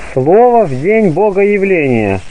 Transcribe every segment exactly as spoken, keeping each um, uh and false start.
Слово в день Богоявления.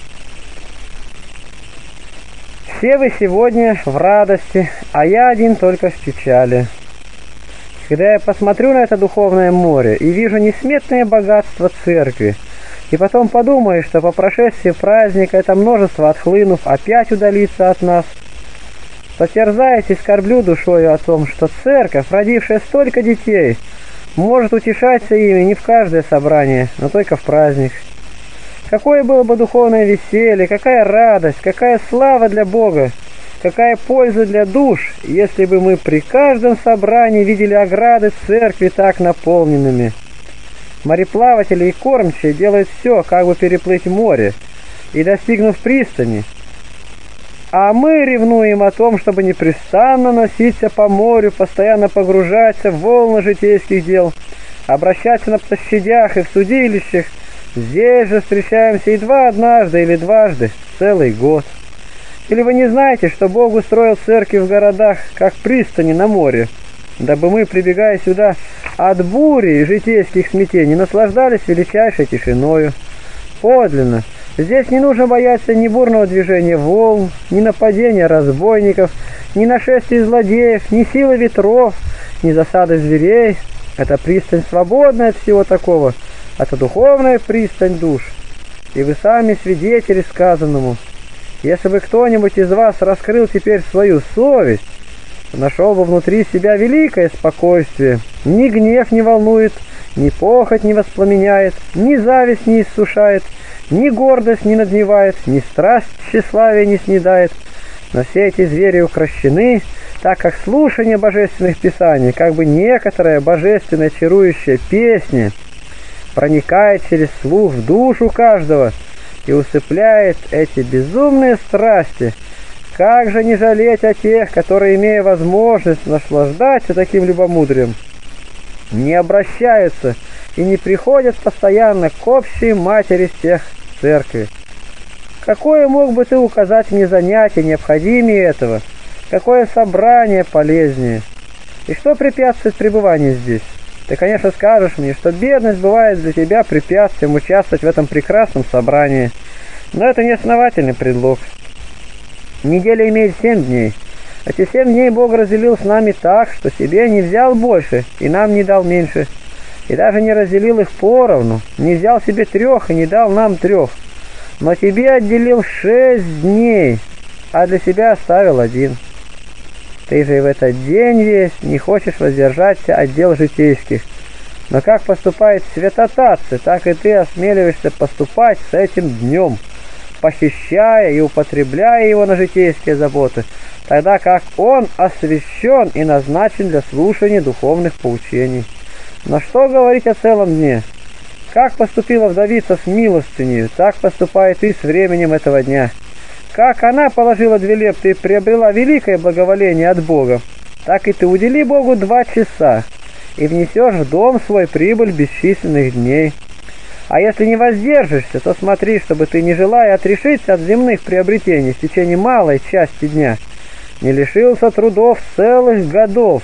Все вы сегодня в радости, а я один только в печали. Когда я посмотрю на это духовное море и вижу несметное богатство церкви, и потом подумаю, что по прошествии праздника это множество, отхлынув, опять удалится от нас, то терзаясь и скорблю душою о том, что церковь, родившая столько детей, может утешаться ими не в каждое собрание, но только в праздник. Какое было бы духовное веселье, какая радость, какая слава для Бога, какая польза для душ, если бы мы при каждом собрании видели ограды церкви так наполненными. Мореплаватели и кормчие делают все, как бы переплыть море, и достигнув пристани. А мы ревнуем о том, чтобы непрестанно носиться по морю, постоянно погружаться в волны житейских дел, обращаться на площадях и в судилищах. Здесь же встречаемся едва однажды или дважды целый год. Или вы не знаете, что Бог устроил церкви в городах, как пристани на море, дабы мы, прибегая сюда от бури и житейских смятений, наслаждались величайшей тишиною? Подлинно, здесь не нужно бояться ни бурного движения волн, ни нападения разбойников, ни нашествий злодеев, ни силы ветров, ни засады зверей. Это пристань свободная от всего такого, это духовная пристань душ. И вы сами свидетели сказанному. Если бы кто-нибудь из вас раскрыл теперь свою совесть, то нашел бы внутри себя великое спокойствие. Ни гнев не волнует, ни похоть не воспламеняет, ни зависть не иссушает, ни гордость не надмевает, ни страсть тщеславия не снедает. Но все эти звери укрощены, так как слушание божественных писаний, как бы некоторая божественная чарующая песня, проникает через слух в душу каждого и усыпляет эти безумные страсти. Как же не жалеть о тех, которые, имея возможность наслаждаться таким любомудрием, не обращаются и не приходят постоянно к общей матери всех церкви? Какое мог бы ты указать мне занятие необходимее этого? Какое собрание полезнее? И что препятствует пребыванию здесь? Ты, конечно, скажешь мне, что бедность бывает для тебя препятствием участвовать в этом прекрасном собрании, но это не основательный предлог. Неделя имеет семь дней. Эти семь дней Бог разделил с нами так, что себе не взял больше и нам не дал меньше, и даже не разделил их поровну, не взял себе трех и не дал нам трех, но тебе отделил шесть дней, а для себя оставил один. Ты же и в этот день весь не хочешь воздержаться от дел житейских. Но как поступают святотатцы, так и ты осмеливаешься поступать с этим днем, похищая и употребляя его на житейские заботы, тогда как он освящен и назначен для слушания духовных поучений. Но что говорить о целом дне? Как поступила вдовица с милостынею, так поступает и с временем этого дня. Как она положила две лепты и приобрела великое благоволение от Бога, так и ты удели Богу два часа, и внесешь в дом свой прибыль бесчисленных дней. А если не воздержишься, то смотри, чтобы ты, не желая отрешиться от земных приобретений в течение малой части дня, не лишился трудов целых годов.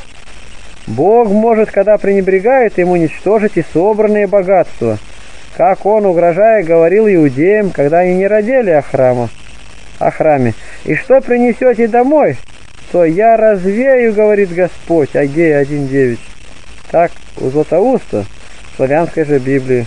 Бог может, когда пренебрегает, ему уничтожить и собранные богатства, как он, угрожая, говорил иудеям, когда они не родили о храме. о храме. И что принесете домой, то я развею, говорит Господь. Агея один девять. Так у Златоуста, в славянской же Библии.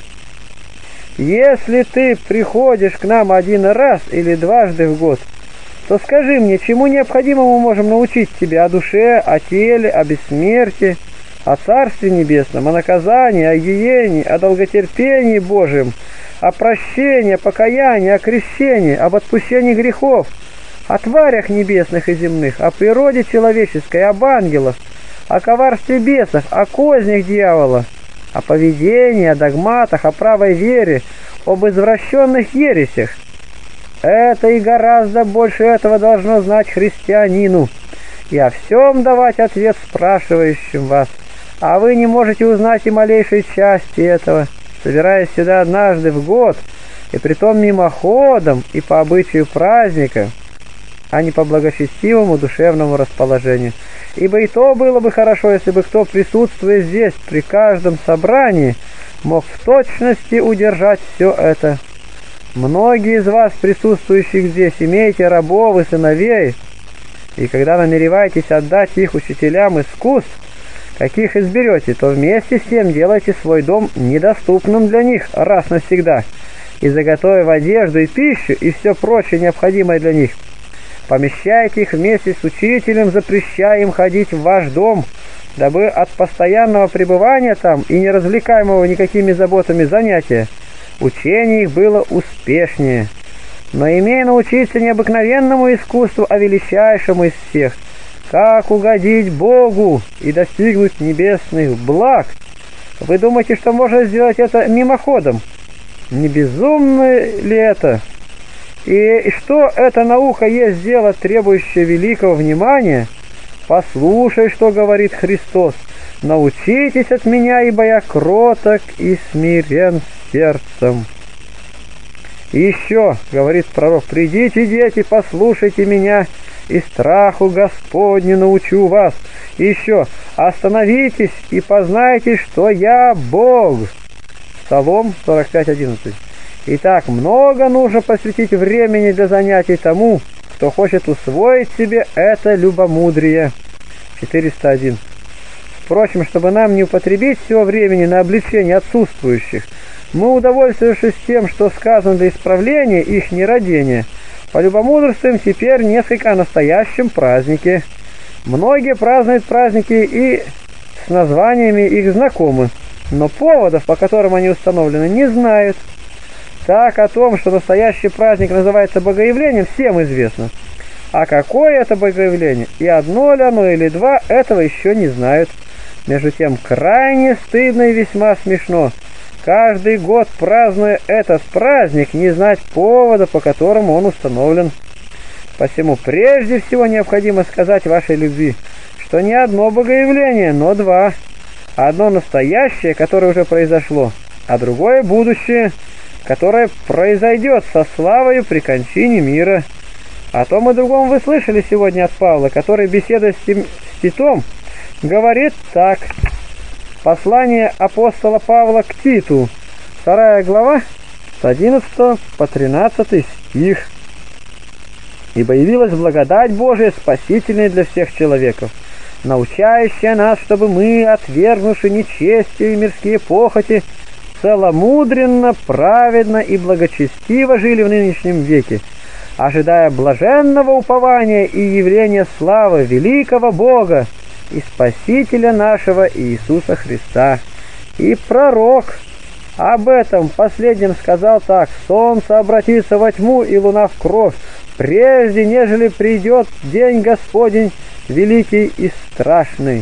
Если ты приходишь к нам один раз или дважды в год, то скажи мне, чему необходимому можем научить тебя: о душе, о теле, о бессмертии, о Царстве Небесном, о наказании, о гиене, о долготерпении Божьем, о прощении, о покаянии, о крещении, об отпущении грехов, о тварях небесных и земных, о природе человеческой, об ангелах, о коварстве бесов, о кознях дьявола, о поведении, о догматах, о правой вере, об извращенных ересях. Это и гораздо больше этого должно знать христианину, и о всем давать ответ спрашивающим вас. А вы не можете узнать и малейшей части этого, собираясь сюда однажды в год, и притом мимоходом и по обычаю праздника, а не по благочестивому душевному расположению. ибо и то было бы хорошо, если бы кто, присутствуя здесь при каждом собрании, мог в точности удержать все это. Многие из вас, присутствующих здесь, имеете рабов и сыновей, и когда намереваетесь отдать их учителям искусств, каких изберете, то вместе с тем делайте свой дом недоступным для них раз навсегда, и заготовив одежду и пищу, и все прочее необходимое для них, помещайте их вместе с учителем, запрещая им ходить в ваш дом, дабы от постоянного пребывания там и не развлекаемого никакими заботами занятия, учение их было успешнее. Но имея научиться необыкновенному искусству, а величайшему из всех, как угодить Богу и достигнуть небесных благ, вы думаете, что можно сделать это мимоходом? Не безумно ли это? И что эта наука есть дело, требующее великого внимания? Послушай, что говорит Христос. Научитесь от меня, ибо я кроток и смирен сердцем. И еще, говорит пророк, придите, дети, послушайте меня, и страху Господню научу вас. И еще, остановитесь и познайте, что я Бог. Псалом сорок пять одиннадцать. Итак, много нужно посвятить времени для занятий тому, кто хочет усвоить себе это любомудрие. четыреста один. Впрочем, чтобы нам не употребить всего времени на обличение отсутствующих, мы, удовольствуемся тем, что сказано для исправления их нерадения, полюбомудрствуем теперь несколько о настоящем празднике. Многие празднуют праздники и с названиями их знакомы, но поводов, по которым они установлены, не знают. Так, о том, что настоящий праздник называется Богоявлением, всем известно. А какое это Богоявление, и одно ли оно или два, этого еще не знают. Между тем, крайне стыдно и весьма смешно, каждый год, празднуя этот праздник, не знать повода, по которому он установлен. Посему прежде всего необходимо сказать вашей любви, что не одно Богоявление, но два. Одно настоящее, которое уже произошло, а другое будущее, которое произойдет со славою при кончине мира. О том и другом вы слышали сегодня от Павла, который, беседуя с Титом, говорит так. Послание апостола Павла к Титу, вторая глава, с одиннадцатого по тринадцатый стих. «Ибо явилась благодать Божия, спасительная для всех человеков, научающая нас, чтобы мы, отвергнувши нечестие и мирские похоти, целомудренно, праведно и благочестиво жили в нынешнем веке, ожидая блаженного упования и явления славы великого Бога и Спасителя нашего Иисуса Христа». И пророк об этом последнем сказал так: «Солнце обратится во тьму и луна в кровь, прежде нежели придет день Господень великий и страшный».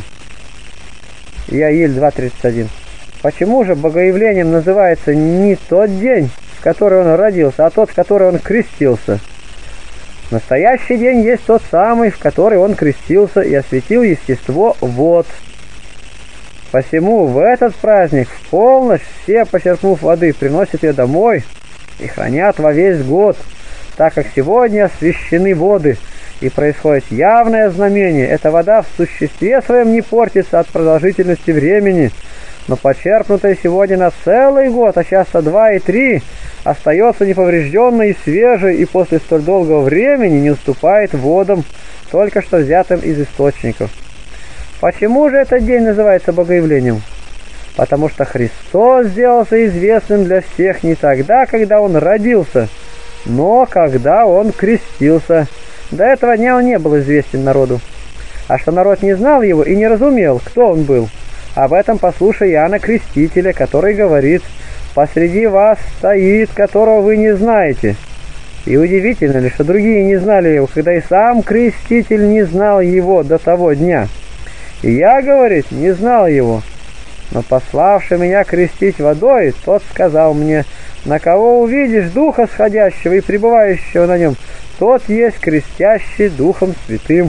Иаиль два тридцать один. Почему же Богоявлением называется не тот день, в который он родился, а тот, в который он крестился? Настоящий день есть тот самый, в который он крестился и осветил естество вод. Посему в этот праздник в полночь все, почерпнув воды, приносят ее домой и хранят во весь год, так как сегодня освящены воды, и происходит явное знамение. Эта вода в существе своем не портится от продолжительности времени, но почерпнутая сегодня на целый год, а часто два и три, остается неповрежденной и свежей, и после столь долгого времени не уступает водам, только что взятым из источников. Почему же этот день называется Богоявлением? Потому что Христос сделался известным для всех не тогда, когда Он родился, но когда Он крестился. До этого дня Он не был известен народу. А что народ не знал Его и не разумел, кто Он был, об этом послушай Иоанна Крестителя, который говорит: «Посреди вас стоит, которого вы не знаете». И удивительно ли, что другие не знали Его, когда и сам Креститель не знал Его до того дня. И я, говорит, не знал Его, но пославший меня крестить водой, тот сказал мне: на кого увидишь Духа сходящего и пребывающего на нем, тот есть крестящий Духом Святым.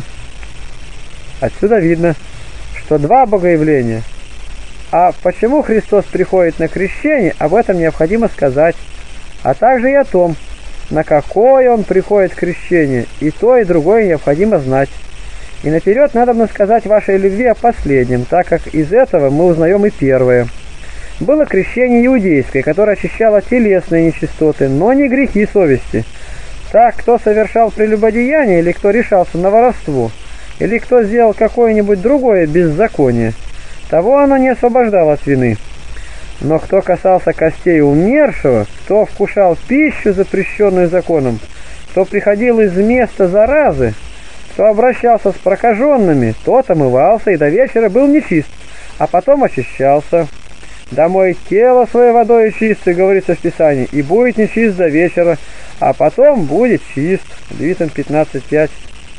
Отсюда видно, что два Богоявления. А почему Христос приходит на крещение, об этом необходимо сказать, а также и о том, на какое Он приходит крещение, и то, и другое необходимо знать. И наперед надо сказать вашей любви о последнем, так как из этого мы узнаем и первое. Было крещение иудейское, которое очищало телесные нечистоты, но не грехи совести. Так, кто совершал прелюбодеяние, или кто решался на воровство, или кто сделал какое-нибудь другое беззаконие, того оно не освобождало от вины. Но кто касался костей умершего, кто вкушал пищу, запрещенную законом, кто приходил из места заразы, кто обращался с прокаженными, тот омывался и до вечера был нечист, а потом очищался. «Домой тело свое водой чисто», говорится в Писании, «и будет нечист до вечера, а потом будет чист». Левитам пятнадцать пять.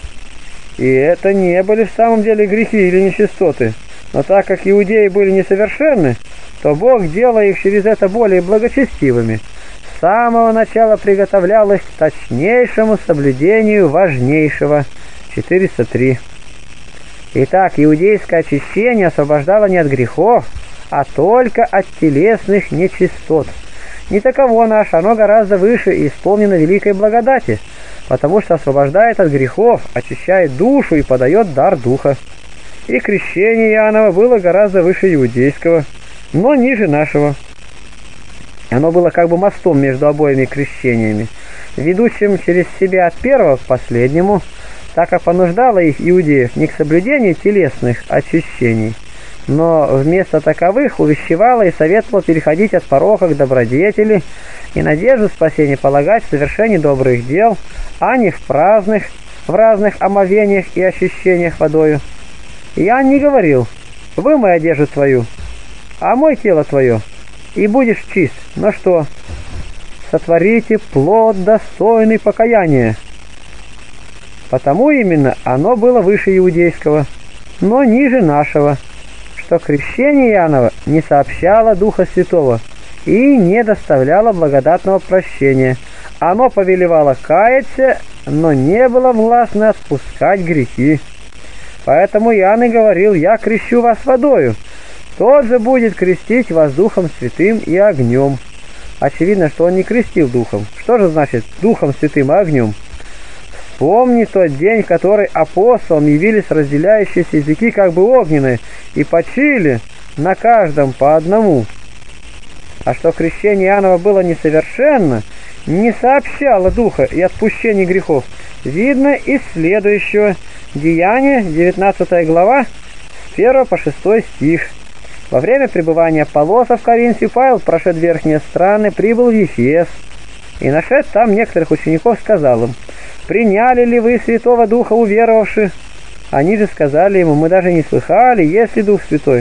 И это не были в самом деле грехи или нечистоты, но так как иудеи были несовершенны, то Бог, делая их через это более благочестивыми, с самого начала приготовлял их к точнейшему соблюдению важнейшего. четыреста три. Итак, иудейское очищение освобождало не от грехов, а только от телесных нечистот. Не таково наше, оно гораздо выше и исполнено великой благодати, потому что освобождает от грехов, очищает душу и подает дар духа. И крещение Иоаннова было гораздо выше иудейского, но ниже нашего. Оно было как бы мостом между обоими крещениями, ведущим через себя от первого к последнему, так как понуждало их, иудеев, не к соблюдению телесных очищений, но вместо таковых увещевало и советовало переходить от порока к добродетели и надежду спасения полагать в совершении добрых дел, а не в праздных, в разных омовениях и очищениях водою. Иоанн не говорил: «Вымой одежду твою, омой тело твое, и будешь чист». Но что? «Сотворите плод достойный покаяния». Потому именно оно было выше иудейского, но ниже нашего, что крещение Иоаннова не сообщало Духа Святого и не доставляло благодатного прощения. Оно повелевало каяться, но не было властно отпускать грехи. Поэтому Иоанн и говорил: «Я крещу вас водою, тот же будет крестить вас Духом Святым и огнем». Очевидно, что он не крестил Духом. Что же значит Духом Святым и огнем? Вспомни тот день, в который апостолам явились разделяющиеся языки как бы огненные, и почили на каждом по одному. А что крещение Иоаннова было несовершенно, не сообщало Духа и отпущения грехов, видно из следующего. Деяния, девятнадцатая глава, с первого по шестой стих. Во время пребывания Аполлоса в Коринфе Павел, прошед верхние страны, прибыл в Ефес, и, нашед там некоторых учеников, сказал им: «Приняли ли вы Святого Духа, уверовавши?» Они же сказали ему: «Мы даже не слыхали, есть ли Дух Святой».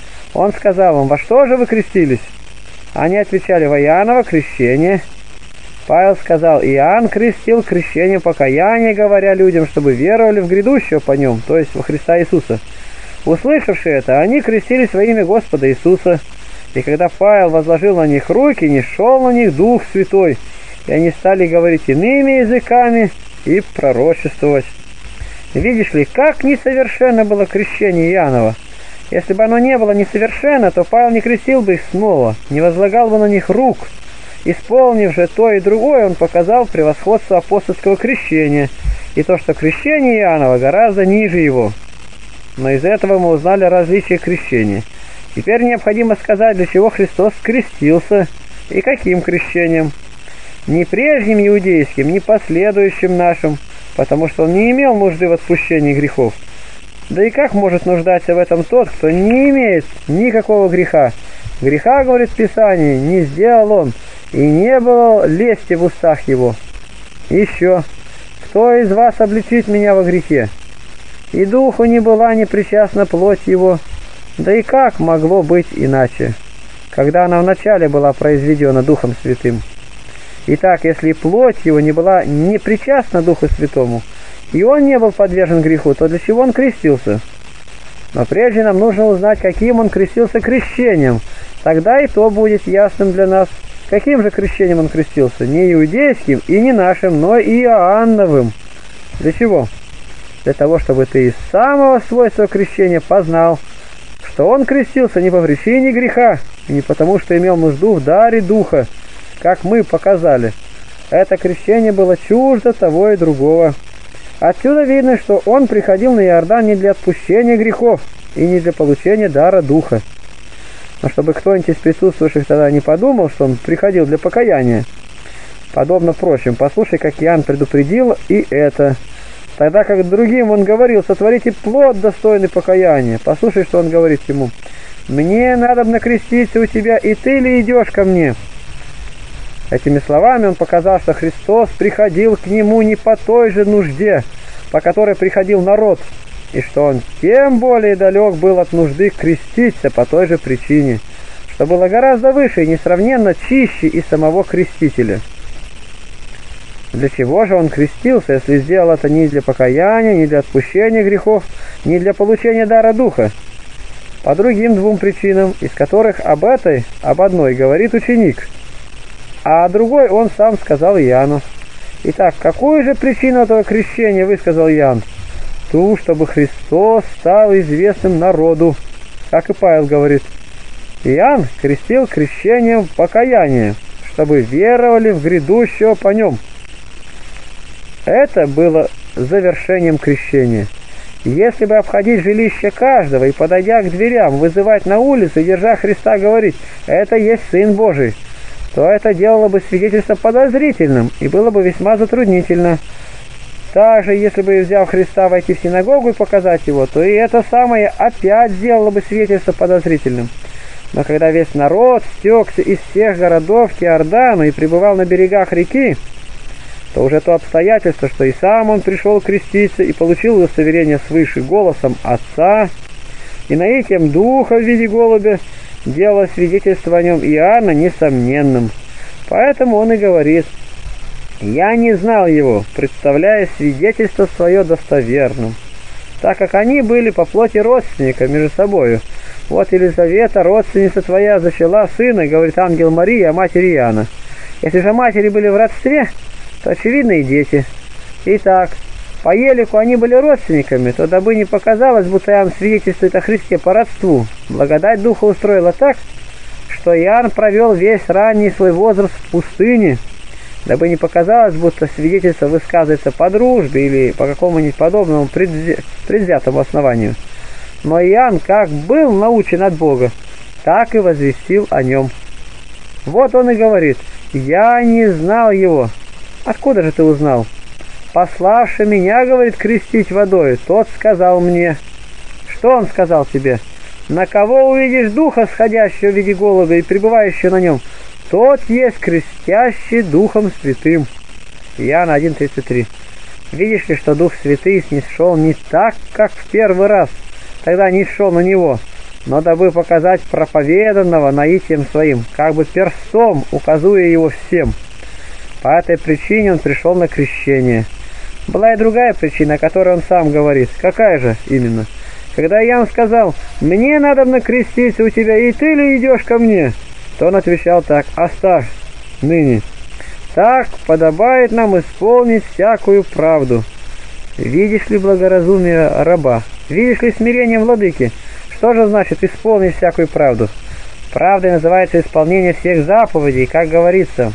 Он сказал им: «Во что же вы крестились?» Они отвечали: «Во Иоанново крещение». Павел сказал: «Иоанн крестил крещение покаяния, говоря людям, чтобы веровали в грядущего по нем, то есть во Христа Иисуса». Услышавши это, они крестились во имя Господа Иисуса. И когда Павел возложил на них руки, не шел на них Дух Святой, и они стали говорить иными языками и пророчествовать. Видишь ли, как несовершенно было крещение Иоаннова. Если бы оно не было несовершенно, то Павел не крестил бы их снова, не возлагал бы на них рук. Исполнив же то и другое, он показал превосходство апостольского крещения и то, что крещение Иоаннова гораздо ниже его. Но из этого мы узнали различия крещения. Теперь необходимо сказать, для чего Христос крестился и каким крещением. Не прежним иудейским, не последующим нашим, потому что он не имел нужды в отпущении грехов. Да и как может нуждаться в этом тот, кто не имеет никакого греха? Греха, говорит Писание, не сделал он, и не было лести в устах его. Еще: кто из вас обличит меня во грехе? И духу не была непричастна плоть его. Да и как могло быть иначе, когда она вначале была произведена Духом Святым? Итак, если плоть его не была непричастна Духу Святому, и он не был подвержен греху, то для чего он крестился? Но прежде нам нужно узнать, каким он крестился крещением. Тогда и то будет ясным для нас. Каким же крещением он крестился? Не иудейским и не нашим, но и Иоанновым. Для чего? Для того, чтобы ты из самого свойства крещения познал, что он крестился не по причине греха, и не потому, что имел нужду в даре Духа, как мы показали. Это крещение было чуждо того и другого. Отсюда видно, что он приходил на Иордан не для отпущения грехов и не для получения дара Духа. Но чтобы кто-нибудь из присутствующих тогда не подумал, что он приходил для покаяния. Подобно прочим, послушай, как Иоанн предупредил и это. Тогда как другим он говорил: сотворите плод, достойный покаяния. Послушай, что он говорит ему: мне надобно креститься у тебя, и ты ли идешь ко мне? Этими словами он показал, что Христос приходил к нему не по той же нужде, по которой приходил народ, и что он тем более далек был от нужды креститься по той же причине, что было гораздо выше и несравненно чище и самого крестителя. Для чего же он крестился, если сделал это не для покаяния, не для отпущения грехов, не для получения дара Духа? По другим двум причинам, из которых об этой, об одной говорит ученик, а о другой он сам сказал Иоанну. Итак, какую же причину этого крещения высказал Иоанн? Ту, чтобы Христос стал известным народу, как и Павел говорит. Иоанн крестил крещением покаяния, чтобы веровали в грядущего по нем. Это было завершением крещения. Если бы обходить жилище каждого и, подойдя к дверям, вызывать на улицу и, держа Христа, говорить: «Это есть Сын Божий», то это делало бы свидетельство подозрительным и было бы весьма затруднительно. Также, если бы, взяв Христа, войти в синагогу и показать его, то и это самое опять сделало бы свидетельство подозрительным. Но когда весь народ стекся из всех городов к Иордану и пребывал на берегах реки, то уже то обстоятельство, что и сам он пришел креститься и получил удостоверение свыше голосом Отца и наитием Духа в виде голубя, делало свидетельство о нем Иоанна несомненным. Поэтому он и говорит: «Я не знал его», представляя свидетельство свое достоверным, так как они были по плоти родственника между собою. Вот Елизавета, родственница твоя, зачала сына, говорит ангел Марии о матери Иоанна. Если же матери были в родстве, то очевидно и дети. Итак, по елику они были родственниками, то дабы не показалось, будто Иоанн свидетельствует о Христе по родству, благодать Духа устроила так, что Иоанн провел весь ранний свой возраст в пустыне, дабы не показалось, будто свидетельство высказывается по дружбе или по какому-нибудь подобному предвзятому основанию. Но Иоанн как был научен от Бога, так и возвестил о нем. Вот он и говорит: «Я не знал его». Откуда же ты узнал? Пославший меня, говорит, крестить водой, тот сказал мне. Что он сказал тебе? На кого увидишь Духа, сходящего в виде голубя и пребывающего на нем, тот есть крестящий Духом Святым. Иоанна один тридцать три. Видишь ли, что Дух Святый снисшел не так, как в первый раз, тогда не шел на него, но дабы показать проповеданного наитием своим, как бы перстом указуя его всем. По этой причине он пришел на крещение. Была и другая причина, о которой он сам говорит. Какая же именно? Когда Иоанн сказал: «Мне надобно креститься у тебя, и ты ли идешь ко мне?», то он отвечал так: «Оставь ныне. Так подобает нам исполнить всякую правду». Видишь ли благоразумие раба? Видишь ли смирение владыки? Что же значит исполнить всякую правду? Правдой называется исполнение всех заповедей, как говорится: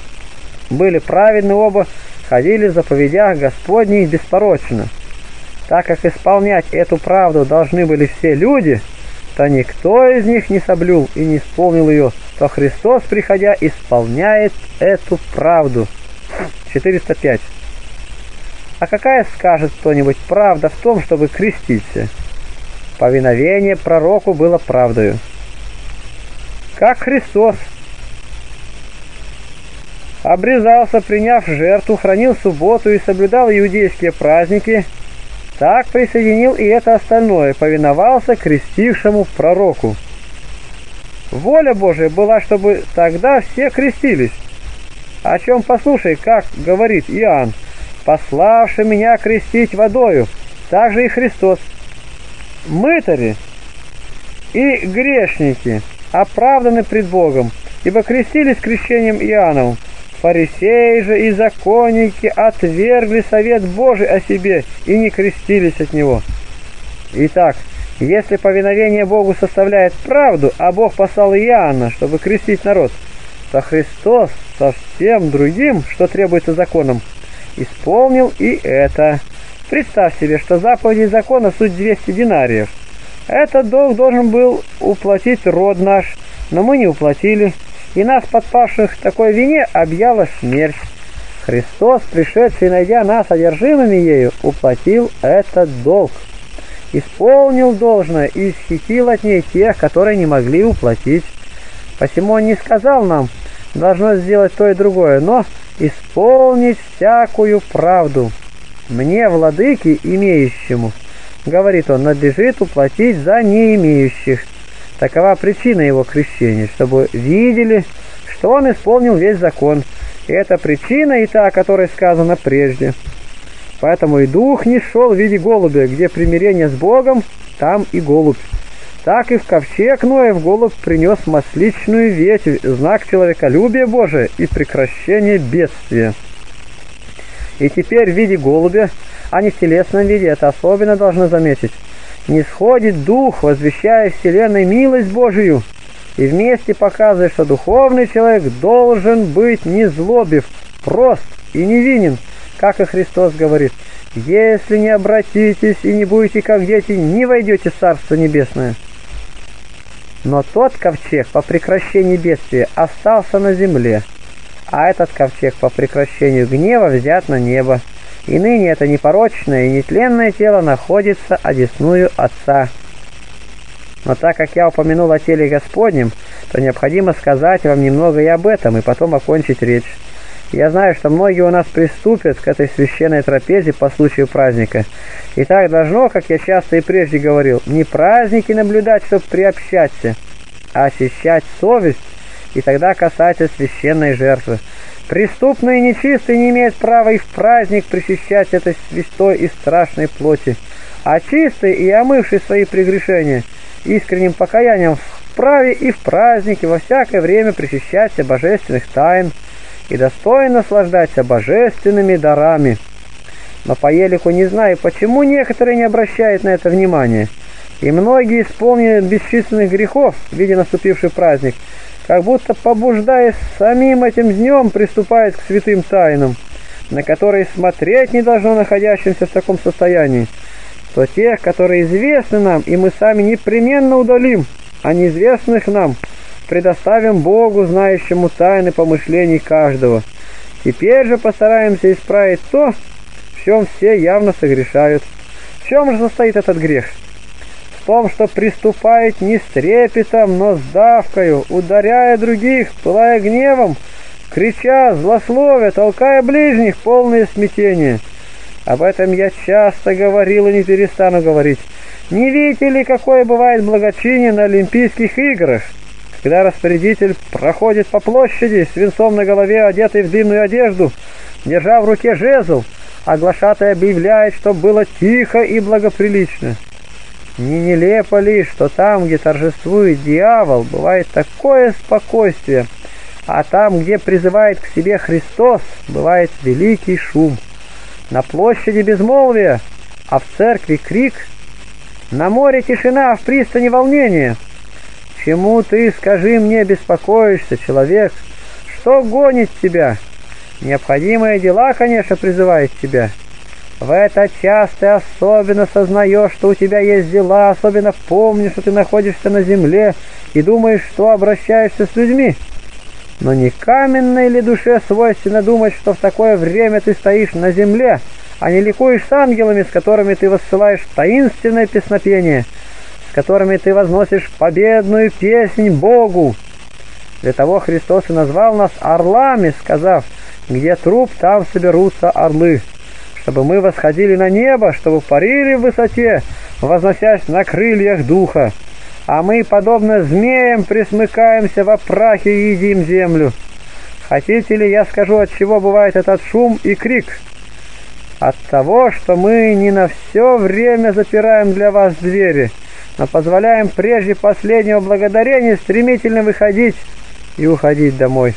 «Были праведны оба, ходили в заповедях Господних беспорочно». Так как исполнять эту правду должны были все люди, то никто из них не соблюл и не исполнил ее, то Христос, приходя, исполняет эту правду. четыреста пять. А какая, скажет кто-нибудь, правда в том, чтобы креститься? Повиновение пророку было правдою. Как Христос обрезался, приняв жертву, хранил субботу и соблюдал иудейские праздники, так присоединил и это остальное, повиновался крестившему пророку. Воля Божия была, чтобы тогда все крестились. О чем послушай, как говорит Иоанн: «Пославший меня крестить водою», так же и Христос. Мытари и грешники оправданы пред Богом, ибо крестились крещением Иоанновым. Фарисеи же и законники отвергли совет Божий о себе и не крестились от него. Итак, если повиновение Богу составляет правду, а Бог послал Иоанна, чтобы крестить народ, то Христос со всем другим, что требуется законом, исполнил и это, Представь себе, что заповеди закона суть двести динариев. Этот долг должен был уплатить род наш, но мы не уплатили, и нас, подпавших в такой вине, объяла смерть. Христос, пришедший, найдя нас одержимыми ею, уплатил этот долг, исполнил должное и исхитил от ней тех, которые не могли уплатить. Посему Он не сказал нам, должно сделать то и другое, но исполнить всякую правду. Мне, владыке, имеющему, говорит Он, надлежит уплатить за не имеющих. Такова причина Его крещения, чтобы видели, что Он исполнил весь закон. И это причина и та, о которой сказано прежде. Поэтому и Дух не шел в виде голубя, где примирение с Богом, там и голубь. Так и в ковчег Ноев голубь принес масличную ветвь, знак человеколюбия Божия и прекращение бедствия. И теперь в виде голубя, а не в телесном виде, это особенно должно заметить, не сходит Дух, возвещая вселенной милость Божию, и вместе показывает, что духовный человек должен быть незлобив, прост и невинен, как и Христос говорит: «Если не обратитесь и не будете как дети, не войдете в Царство Небесное». Но тот ковчег по прекращении бедствия остался на земле, а этот ковчег по прекращению гнева взят на небо, и ныне это непорочное и нетленное тело находится одесную Отца. Но так как я упомянул о теле Господнем, то необходимо сказать вам немного и об этом, и потом окончить речь. Я знаю, что многие у нас приступят к этой священной трапезе по случаю праздника. И так должно, как я часто и прежде говорил, не праздники наблюдать, чтобы приобщаться, а очищать совесть, и тогда касаться священной жертвы. Преступный и нечистый не имеет права и в праздник причащать этой святой и страшной плоти, а чистый и омывший свои прегрешения искренним покаянием вправе и в праздники во всякое время причащаться божественных тайн и достойно наслаждаться божественными дарами. Но по елику не знаю, почему некоторые не обращают на это внимания, и многие исполнили бесчисленных грехов, видя наступивший праздник, как будто побуждаясь самим этим днем приступают к святым тайнам, на которые смотреть не должно находящимся в таком состоянии, то тех, которые известны нам, и мы сами непременно удалим, а неизвестных нам предоставим Богу, знающему тайны помышлений каждого. Теперь же постараемся исправить то, в чем все явно согрешают. В чем же состоит этот грех? В том, что приступает не с трепетом, но с давкою, ударяя других, пылая гневом, крича, злословя, толкая ближних, полное смятение. Об этом я часто говорил и не перестану говорить. Не видите ли, какое бывает благочиние на Олимпийских играх, когда распорядитель проходит по площади с венцом на голове, одетый в дымную одежду, держа в руке жезл, а глашатай объявляет, что было тихо и благоприлично. Не нелепо ли, что там, где торжествует дьявол, бывает такое спокойствие, а там, где призывает к себе Христос, бывает великий шум. На площади безмолвие, а в церкви крик. На море тишина, а в пристани волнение. Чему ты, скажи мне, беспокоишься, человек? Что гонит тебя? Необходимые дела, конечно, призывают тебя. В этот час ты особенно сознаешь, что у тебя есть дела, особенно помнишь, что ты находишься на земле и думаешь, что обращаешься с людьми. Но не каменной ли душе свойственно думать, что в такое время ты стоишь на земле, а не ликуешь с ангелами, с которыми ты воссылаешь таинственное песнопение, с которыми ты возносишь победную песнь Богу? Для того Христос и назвал нас орлами, сказав: где труп, там соберутся орлы, чтобы мы восходили на небо, чтобы парили в высоте, возносясь на крыльях духа. А мы, подобно змеям, пресмыкаемся во прахе и едим землю. Хотите ли, я скажу, от чего бывает этот шум и крик? От того, что мы не на все время запираем для вас двери, но позволяем прежде последнего благодарения стремительно выходить и уходить домой.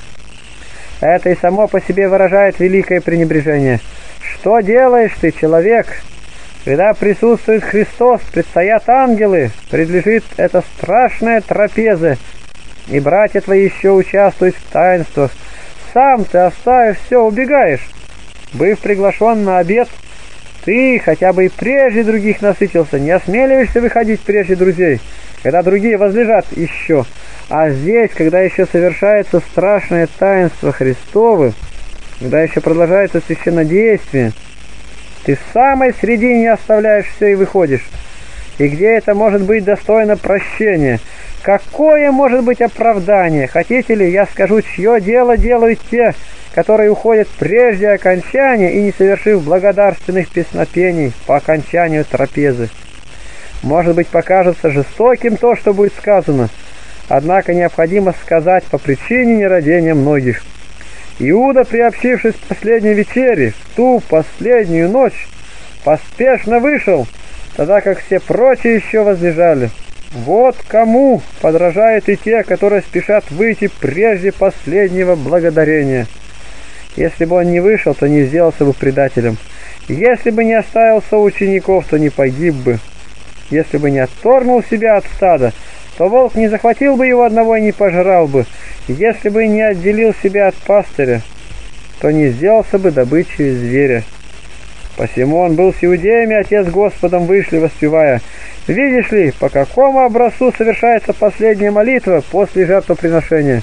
Это и само по себе выражает великое пренебрежение. Что делаешь ты, человек? Когда присутствует Христос, предстоят ангелы, предлежит эта страшная трапеза, и братья твои еще участвуют в таинствах. Сам ты, оставив все, убегаешь. Быв приглашен на обед, Ты хотя бы и прежде других насытился, не осмеливаешься выходить прежде друзей, когда другие возлежат еще. А здесь, когда еще совершается страшное таинство Христово, когда еще продолжается священнодействие, ты в самой середине оставляешь все и выходишь. И где это может быть достойно прощения? Какое может быть оправдание? Хотите ли, я скажу, чье дело делают те, которые уходят прежде окончания и не совершив благодарственных песнопений по окончанию трапезы? Может быть, покажется жестоким то, что будет сказано, однако необходимо сказать по причине нерадения многих. Иуда, приобщившись к последней вечере, в ту последнюю ночь, поспешно вышел, тогда как все прочие еще возлежали. Вот кому подражают и те, которые спешат выйти прежде последнего благодарения. Если бы он не вышел, то не сделался бы предателем. Если бы не оставил соучеников, то не погиб бы. Если бы не отторгнул себя от стада, то волк не захватил бы его одного и не пожрал бы. Если бы не отделил себя от пастыря, то не сделался бы добычей зверя. Посему он был с иудеями, отец Господом вышли, воспевая: «Видишь ли, по какому образцу совершается последняя молитва после жертвоприношения?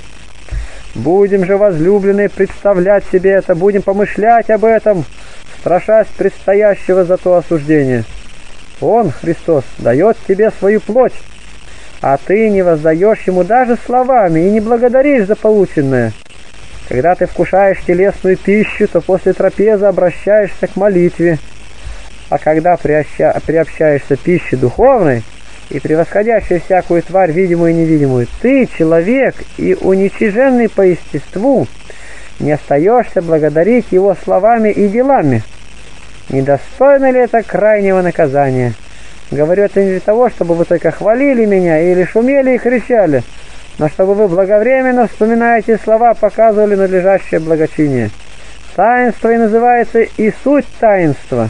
Будем же, возлюбленные, представлять себе это, будем помышлять об этом, страшась предстоящего зато осуждения. Он, Христос, дает тебе свою плоть, а ты не воздаешь ему даже словами и не благодаришь за полученное. Когда ты вкушаешь телесную пищу, то после трапезы обращаешься к молитве, а когда приобща... приобщаешься к пище духовной и превосходящей всякую тварь, видимую и невидимую, ты, человек и уничиженный по естеству, не остаешься благодарить его словами и делами. Недостойно ли это крайнего наказания? Говорю это не для того, чтобы вы только хвалили меня или шумели и кричали, но чтобы вы благовременно, вспоминая эти слова, показывали надлежащее благочиние. Таинство и называется и суть таинства.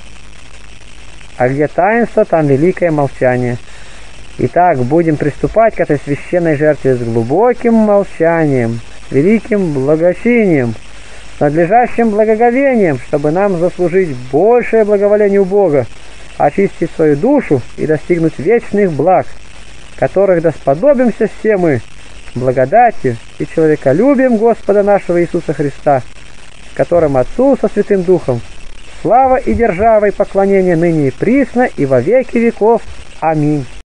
А где таинство, там великое молчание. Итак, будем приступать к этой священной жертве с глубоким молчанием, великим благочинием, с надлежащим благоговением, чтобы нам заслужить большее благоволение у Бога, очистить свою душу и достигнуть вечных благ, которых досподобимся все мы, благодатью и человеколюбием Господа нашего Иисуса Христа, с которым Отцу со Святым Духом слава и держава и поклонение ныне и присно и во веки веков. Аминь.